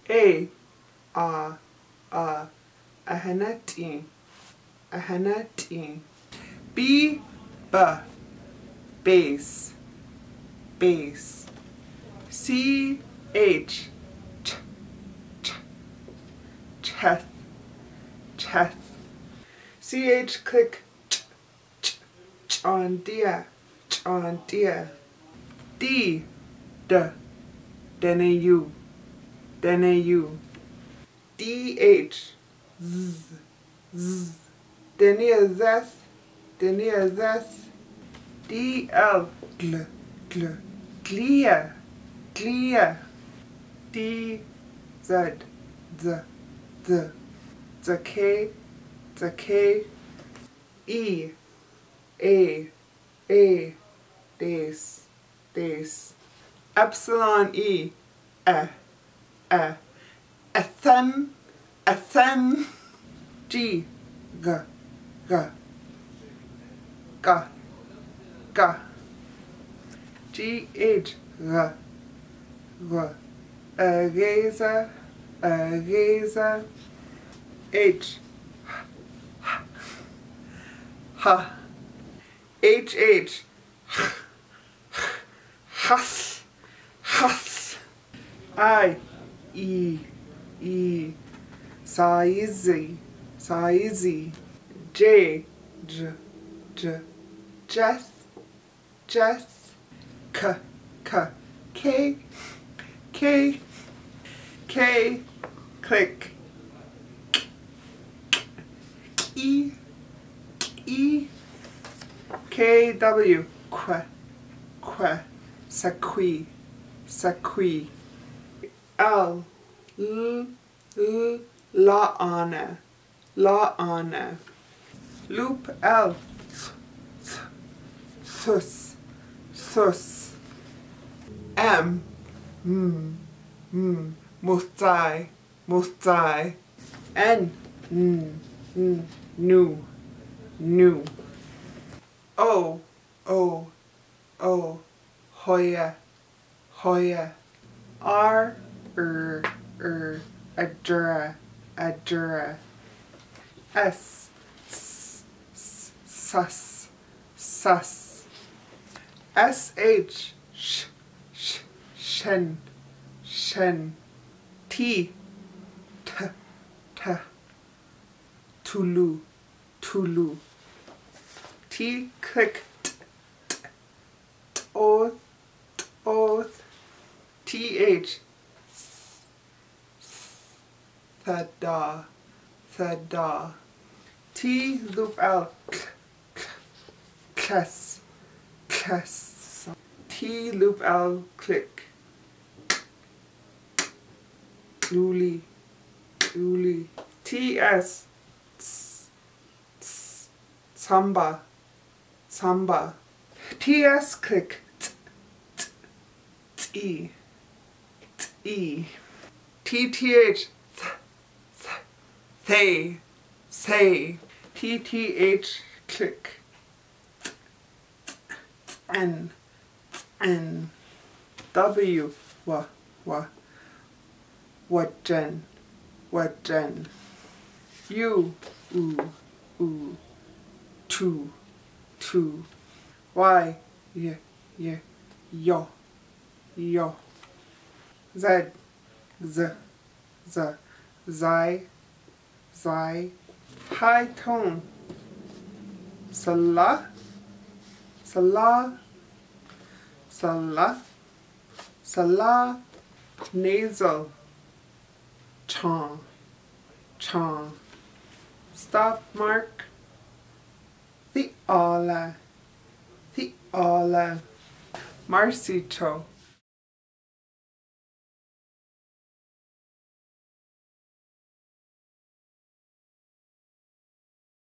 A, ahanati, ahanati. B, base, base. C, H, cheth, cheth. CH click on dia, on dia. D, Dene U, Dene U. DH, z, z. Dene zeth, Dene zeth. DL, gl, gl, glia, glia. DZ, z, z. Zake, zake. E, a, des, des. Epsilon E, ethen, ethen. G, g, G, H, reza, reza. H, ha. H, has, has. I, saizi, saizi. J, jeth, jeth. K, click. E, KW, saqui, saqui. L, la ana. Loop L, sus. M, mustai. N, new. O, hoya. R, adjura. S, sus. SH, shen. T, tulu. T, click. Oath. TH, thada. T, loop L, class. T, loop L, click. Luli. TS, samba. TS, click. T. TTH, say. TTH, click. N. W, wajen. U, two. Y, yo. Z, zai. High tone. Salah. Nasal. Chong. Stop mark. The Ola. Marcito.